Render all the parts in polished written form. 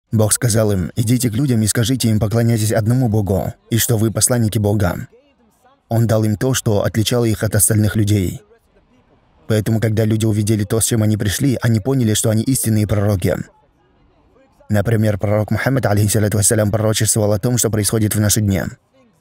Бог сказал им: идите к людям и скажите им, поклоняйтесь одному Богу, и что вы посланники Бога. Он дал им то, что отличало их от остальных людей. Поэтому, когда люди увидели то, с чем они пришли, они поняли, что они истинные пророки. Например, пророк Мухаммад, алейхиссалату вассалям, пророчествовал о том, что происходит в наши дни.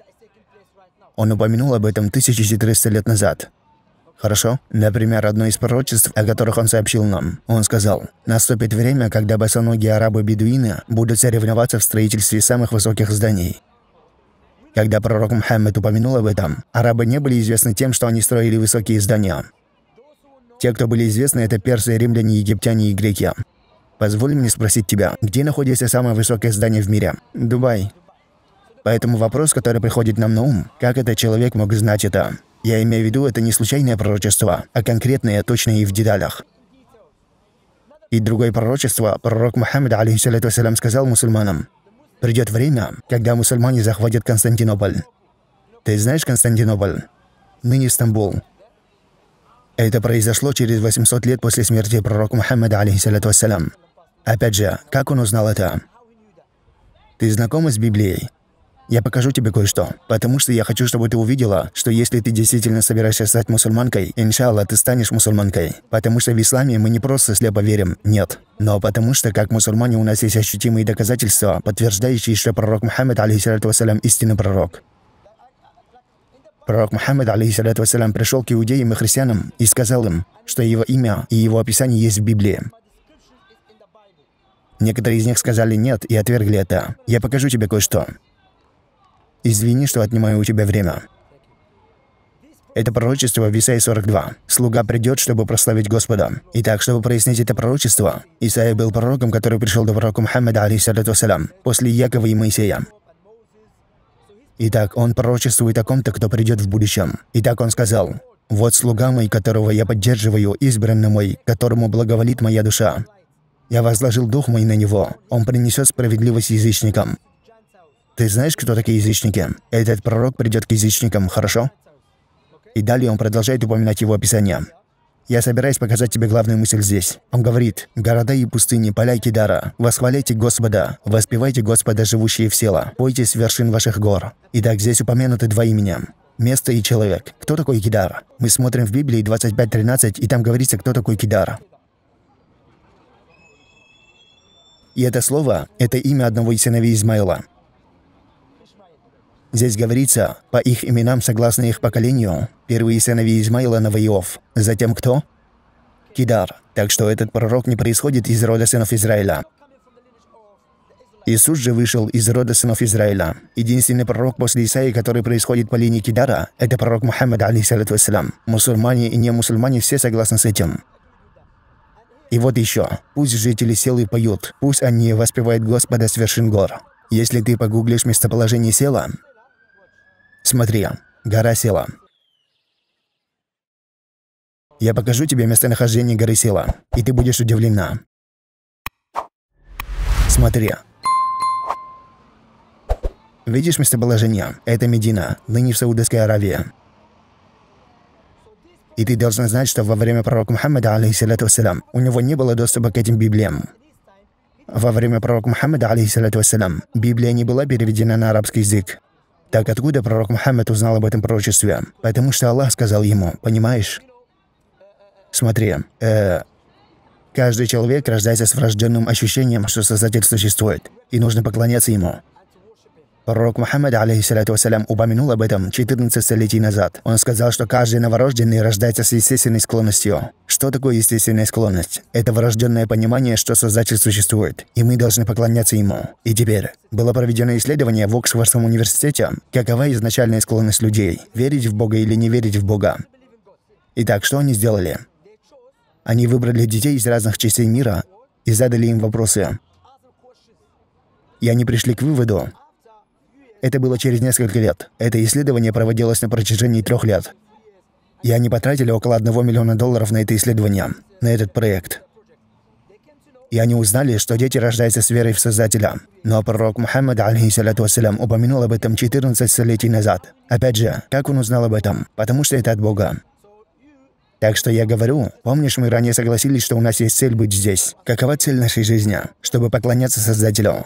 Он упомянул об этом 1400 лет назад. Хорошо? Например, одно из пророчеств, о которых он сообщил нам. Он сказал: «Наступит время, когда босоногие арабы-бедуины будут соревноваться в строительстве самых высоких зданий». Когда пророк Мухаммад упомянул об этом, арабы не были известны тем, что они строили высокие здания. Те, кто были известны, это персы, римляне, египтяне и греки. Позволь мне спросить тебя, где находится самое высокое здание в мире? Дубай. Поэтому вопрос, который приходит нам на ум: как этот человек мог знать это? Я имею в виду, это не случайное пророчество, а конкретное, точное и в деталях. И другое пророчество, пророк Мухаммад, алейхиссалату вассалям, сказал мусульманам: придет время, когда мусульмане захватят Константинополь. Ты знаешь Константинополь? Ныне Стамбул. Это произошло через 800 лет после смерти пророка Мухаммада, алейхиссалату вассалям. Опять же, как он узнал это? Ты знакома с Библией? Я покажу тебе кое-что, потому что я хочу, чтобы ты увидела, что если ты действительно собираешься стать мусульманкой, иншаллах, ты станешь мусульманкой. Потому что в исламе мы не просто слепо верим, нет. Но потому что, как мусульмане, у нас есть ощутимые доказательства, подтверждающие, что пророк Мухаммад, алейхиссалату вассалям, истинный пророк. Пророк Мухаммад, алейхиссалату вассалям, пришел к иудеям и христианам и сказал им, что его имя и его описание есть в Библии. Некоторые из них сказали нет и отвергли это. Я покажу тебе кое-что. Извини, что отнимаю у тебя время. Это пророчество в Исаии 42. «Слуга придет, чтобы прославить Господа». Итак, чтобы прояснить это пророчество, Исаия был пророком, который пришел до пророка Мухаммада, алейхиссалату вассалям, после Якова и Моисея. Итак, он пророчествует о ком-то, кто придет в будущем. Итак, он сказал: «Вот слуга мой, которого я поддерживаю, избранный мой, которому благоволит моя душа. Я возложил дух мой на него, он принесет справедливость язычникам». Ты знаешь, кто такие язычники? Этот пророк придет к язычникам, хорошо? И далее он продолжает упоминать его описание. Я собираюсь показать тебе главную мысль здесь. Он говорит: «Города и пустыни, поля и Кидара, восхваляйте Господа, воспевайте Господа, живущие в села, пойте с вершин ваших гор». Итак, здесь упомянуты два имени. Место и человек. Кто такой Кидар? Мы смотрим в Библии 25:13, и там говорится, кто такой Кидар. И это слово – это имя одного из сыновей Измаила. Здесь говорится, по их именам, согласно их поколению, первые сыновья Измаила, Наваиов. Затем кто? Кидар. Так что этот пророк не происходит из рода сынов Израиля. Иисус же вышел из рода сынов Израиля. Единственный пророк после Исаии, который происходит по линии Кидара, это пророк Мухаммад, алейхиссалату вассалям. Мусульмане и не мусульмане все согласны с этим. И вот еще. Пусть жители сел и поют, пусть они воспевают Господа с вершин гор. Если ты погуглишь местоположение села, смотри, гора Села. Я покажу тебе местонахождение горы Села, и ты будешь удивлена. Смотри. Видишь местоположение? Это Медина, ныне в Саудовской Аравии. И ты должна знать, что во время пророка Мухаммада, алейхиссалату вассалям, у него не было доступа к этим Библиям. Во время пророка Мухаммада, алейхиссалату вассалям, Библия не была переведена на арабский язык. Так откуда пророк Мухаммад узнал об этом пророчестве? Потому что Аллах сказал ему, понимаешь? Смотри, каждый человек рождается с врожденным ощущением, что Создатель существует, и нужно поклоняться ему. Пророк Мухаммад, алейхиссалату вассалям, упомянул об этом 14 столетий назад. Он сказал, что каждый новорожденный рождается с естественной склонностью. Что такое естественная склонность? Это врожденное понимание, что Создатель существует, и мы должны поклоняться ему. И теперь, было проведено исследование в Оксфордском университете, какова изначальная склонность людей, верить в Бога или не верить в Бога. Итак, что они сделали? Они выбрали детей из разных частей мира и задали им вопросы. И они пришли к выводу. Это было через несколько лет. Это исследование проводилось на протяжении 3 лет. И они потратили около $1 миллиона на это исследование, на этот проект. И они узнали, что дети рождаются с верой в Создателя. Но пророк Мухаммад, алейхиссалату вассалям, упомянул об этом 14 столетий назад. Опять же, как он узнал об этом? Потому что это от Бога. Так что я говорю, помнишь, мы ранее согласились, что у нас есть цель быть здесь. Какова цель нашей жизни? Чтобы поклоняться Создателю.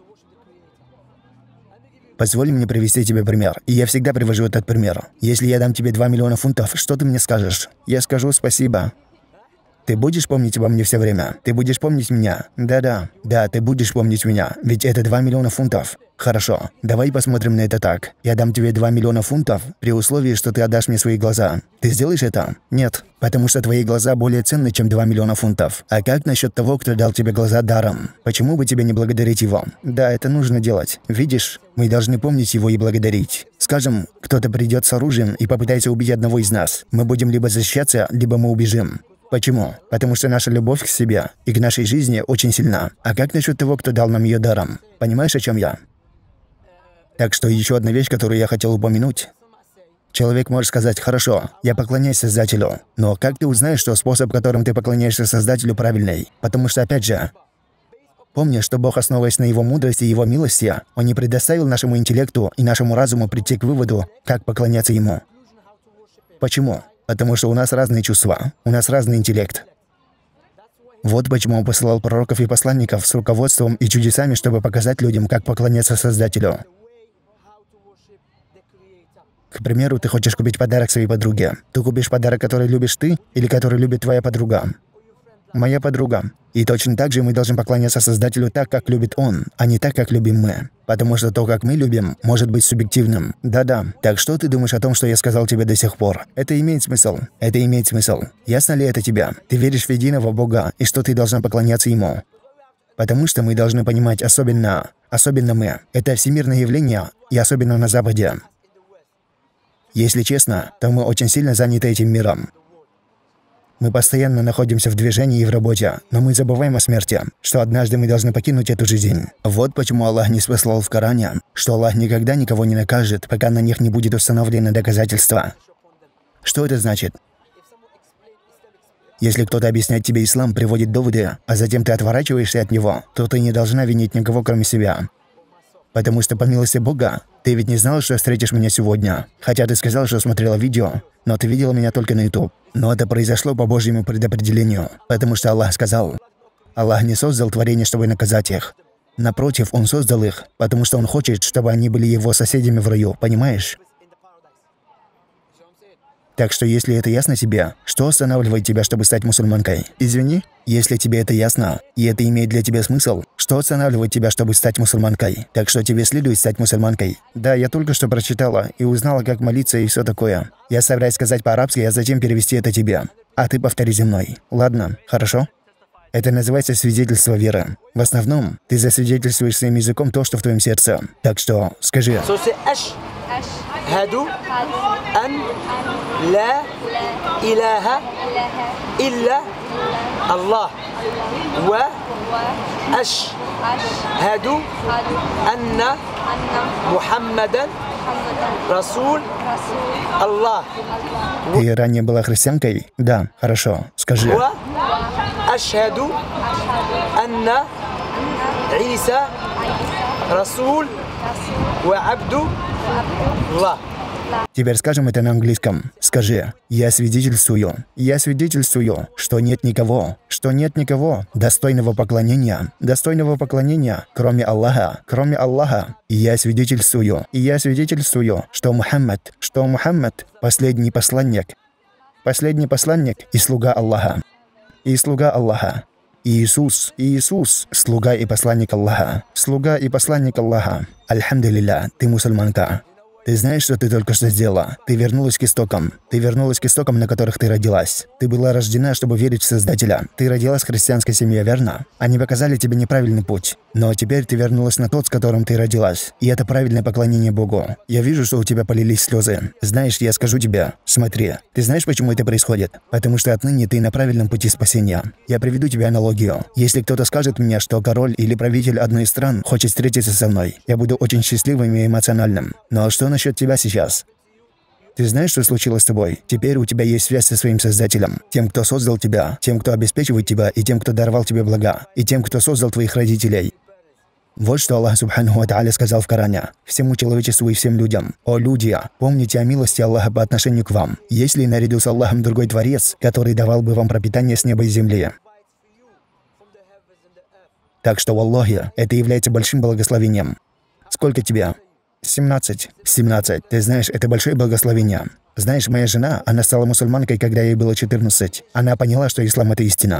Позволь мне привести тебе пример. И я всегда привожу этот пример. Если я дам тебе 2 миллиона фунтов, что ты мне скажешь? Я скажу спасибо. Ты будешь помнить обо мне все время? Ты будешь помнить меня? Да, ты будешь помнить меня. Ведь это 2 миллиона фунтов. Хорошо, давай посмотрим на это так. Я дам тебе 2 миллиона фунтов при условии, что ты отдашь мне свои глаза. Ты сделаешь это? Нет, потому что твои глаза более ценны, чем 2 миллиона фунтов. А как насчет того, кто дал тебе глаза даром? Почему бы тебе не благодарить его? Да, это нужно делать. Видишь, мы должны помнить его и благодарить. Скажем, кто-то придет с оружием и попытается убить одного из нас. Мы будем либо защищаться, либо мы убежим. Почему? Потому что наша любовь к себе и к нашей жизни очень сильна. А как насчет того, кто дал нам ее даром? Понимаешь, о чем я? Так что еще одна вещь, которую я хотел упомянуть. Человек может сказать: «Хорошо, я поклоняюсь Создателю». Но как ты узнаешь, что способ, которым ты поклоняешься Создателю, правильный? Потому что, опять же, помни, что Бог, основываясь на Его мудрости и Его милости, Он не предоставил нашему интеллекту и нашему разуму прийти к выводу, как поклоняться Ему. Почему? Потому что у нас разные чувства, у нас разный интеллект. Вот почему Он посылал пророков и посланников с руководством и чудесами, чтобы показать людям, как поклоняться Создателю. К примеру, ты хочешь купить подарок своей подруге. Ты купишь подарок, который любишь ты, или который любит твоя подруга? Моя подруга. И точно так же мы должны поклоняться Создателю так, как любит Он, а не так, как любим мы. Потому что то, как мы любим, может быть субъективным. Да-да. Так что ты думаешь о том, что я сказал тебе до сих пор? Это имеет смысл. Это имеет смысл. Ясно ли это тебе? Ты веришь в единого Бога, и что ты должна поклоняться Ему. Потому что мы должны понимать, особенно мы. Это всемирное явление, и особенно на Западе. Если честно, то мы очень сильно заняты этим миром. Мы постоянно находимся в движении и в работе, но мы забываем о смерти, что однажды мы должны покинуть эту жизнь. Вот почему Аллах не спаслал в Коране, что Аллах никогда никого не накажет, пока на них не будет установлено доказательства. Что это значит? Если кто-то объясняет тебе ислам, приводит доводы, а затем ты отворачиваешься от него, то ты не должна винить никого, кроме себя. Потому что, по милости Бога, ты ведь не знала, что встретишь меня сегодня. Хотя ты сказал, что смотрела видео, но ты видела меня только на YouTube. Но это произошло по Божьему предопределению, потому что Аллах сказал. Аллах не создал творения, чтобы наказать их. Напротив, Он создал их, потому что Он хочет, чтобы они были Его соседями в раю, понимаешь? Так что, если это ясно тебе, что останавливает тебя, чтобы стать мусульманкой? Извини, если тебе это ясно, и это имеет для тебя смысл, что останавливает тебя, чтобы стать мусульманкой? Так что тебе следует стать мусульманкой. Да, я только что прочитала и узнала, как молиться и все такое. Я собираюсь сказать по-арабски, а затем перевести это тебе. А ты повтори за мной. Ладно, хорошо? Это называется свидетельство веры. В основном, ты засвидетельствуешь своим языком то, что в твоем сердце. Так что, скажи. أشهد أن لا إله إلا الله وأشهد أن محمدا رسول الله. Ты ранее была христианкой? Да, хорошо. Скажи. وأشهد أن عيسى رسول وعبد الله. Теперь скажем это на английском. Скажи: я свидетельствую, что нет никого достойного поклонения, кроме Аллаха. И я свидетельствую, что Мухаммад последний посланник и слуга Аллаха. Иисус, слуга и посланник Аллаха. Альхамдулилля, ты мусульманка. Ты знаешь, что ты только что сделала? Ты вернулась к истокам, на которых ты родилась. Ты была рождена, чтобы верить в Создателя. Ты родилась в христианской семье, верно? Они показали тебе неправильный путь. Но теперь ты вернулась на тот, с которым ты родилась. И это правильное поклонение Богу. Я вижу, что у тебя полились слезы. Знаешь, я скажу тебе, смотри. Ты знаешь, почему это происходит? Потому что отныне ты на правильном пути спасения. Я приведу тебе аналогию. Если кто-то скажет мне, что король или правитель одной из стран хочет встретиться со мной, я буду очень счастливым и эмоциональным. Но что насчет тебя сейчас? Ты знаешь, что случилось с тобой? Теперь у тебя есть связь со своим Создателем. Тем, кто создал тебя, тем, кто обеспечивает тебя, и тем, кто даровал тебе блага, и тем, кто создал твоих родителей. Вот что Аллах Субханаху ва Тааля сказал в Коране: «Всему человечеству и всем людям: о люди, помните о милости Аллаха по отношению к вам. Есть ли наряду с Аллахом другой Творец, который давал бы вам пропитание с неба и земли?» Так что, Аллахе, это является большим благословением. Сколько тебе? 17. 17. Ты знаешь, это большое благословение. Знаешь, моя жена, она стала мусульманкой, когда ей было 14. Она поняла, что ислам — это истина.